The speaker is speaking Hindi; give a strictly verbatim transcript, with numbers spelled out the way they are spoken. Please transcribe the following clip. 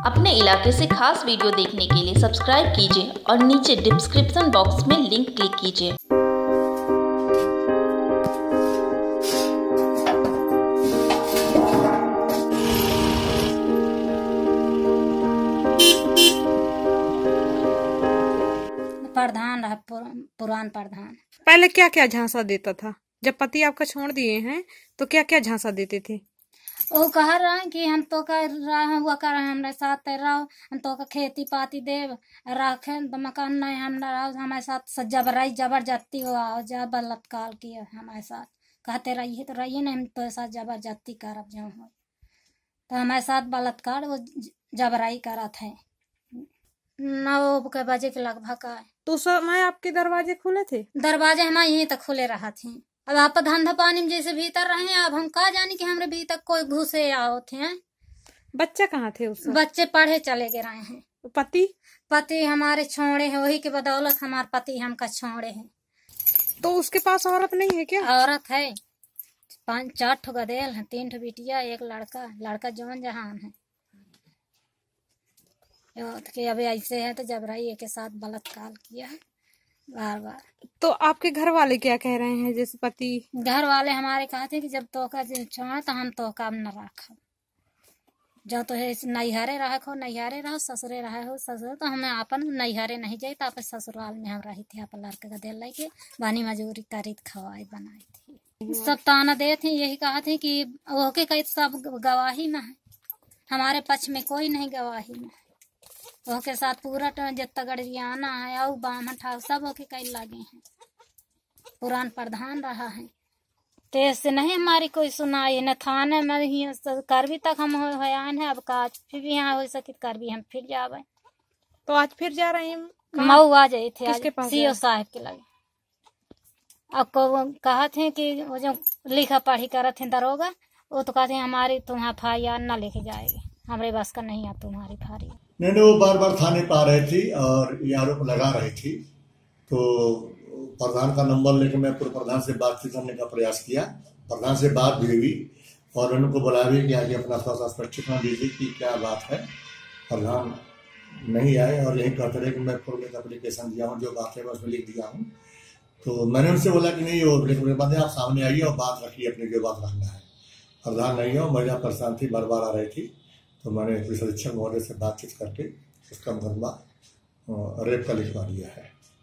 अपने इलाके से खास वीडियो देखने के लिए सब्सक्राइब कीजिए और नीचे डिस्क्रिप्शन बॉक्स में लिंक क्लिक कीजिए। प्रधान रहा पुरान प्रधान। पहले क्या क्या झांसा देता था? जब पति आपका छोड़ दिए हैं तो क्या क्या झांसा देते थे? वो कह रहा है कि हम तो कर रहा हुआ कर हमारे साथ रहो, हम तो का खेती पाती दे रखे तो मकान नहीं हम रहो, हमारे साथ जबराई जबरदस्ती हुआ जब बलात्कार किया हमारे साथ। कहते रहिए तो रहिए नहीं, हम तो साथ जबरदस्ती करब जो हो तो हमारे साथ बलात्कार वो जबराई करा थे। नौ के बजे के लगभग आए तो उस समय आपके दरवाजे खुले थे? दरवाजे हमारे यहीं तक खुले रहा थे। अब आप धंधा पानी में जैसे भीतर रहे, अब हम कहा जाने कि हमारे भीतर कोई घुसे आओ थे। बच्चे कहाँ थे उस? बच्चे पढ़े चले गए रहे हैं। पति पति हमारे छोड़े हैं, वही के बदौलत हमारे पति हमका छोड़े हैं। तो उसके पास औरत नहीं है क्या? औरत है, पांच चार ठो गदेल है, तीन ठो बिटिया, एक लड़का। लड़का जवान जहान है। कि अब ऐसे है तो जबराई के साथ बलात्कार किया है बार बार। तो आपके घर वाले क्या कह रहे हैं? जैसे पति घर वाले हमारे कहते कि जब तो का छोड़ा तो हम तो का न रखो, जो तो है नैहरे रखो नैहरे रहो, ससुरे रहे हो ससुर। तो हमें अपन नैहरे नहीं जाए तो आप ससुराल में हम रही थी। अपन लड़के का दिल लेके बानी मजूरी करी खवाई बनाई थी। सब ताना दे थे, यही कहा थे कि वो के कई सब गवाही में है, हमारे पक्ष में कोई नहीं गवाही में। ओके साथ पूरा जितना गड़ियाना है और बाम ठाव सब ओके कई लगे हैं। पुरान प्रधान रहा है तो इससे नहीं हमारी कोई सुनाई न थाने में ही करवी तक हम होयान है। अब का फिर भी यहाँ हो सके कर भी हम फिर जावे। तो आज फिर जा रहे हैं? मऊ आ जाए थे किसके पास? सीओ साहब के लगे। अब को कहा थे कि वो जो लिखा पढ़ी कर थे दरोगा, वो तो कहते हमारी तुम एफ आई आर न लेके जाएगी, हमारे बस का नहीं है तुम्हारी फारी। नहीं नहीं, वो बार बार थाने पे आ रही थी और ये आरोप लगा रही थी। तो प्रधान का नंबर लेकर मैं पूर्व प्रधान से बातचीत करने का प्रयास किया। प्रधान से बात भी हुई और उनको बुलाया भी कि आगे अपना थोड़ा सा स्पष्टीकरण दीजिए कि क्या बात है। प्रधान नहीं आए और यही कहते रहे कि मैं पूर्व में एप्लीकेशन दिया हूँ, जो बात है मैं उसमें लिख दिया हूँ। तो मैंने उनसे बोला कि नहीं वो बात है, आप सामने आइए और बात रखिए अपनी जो बात रखना है। प्रधान नहीं हो, महिला परेशान थी, बार बार आ रही थी। तो मैंने पुलिस अधीक्षक महोदय से बातचीत करके उसका मुकदमा रेप का लिखवा दिया है।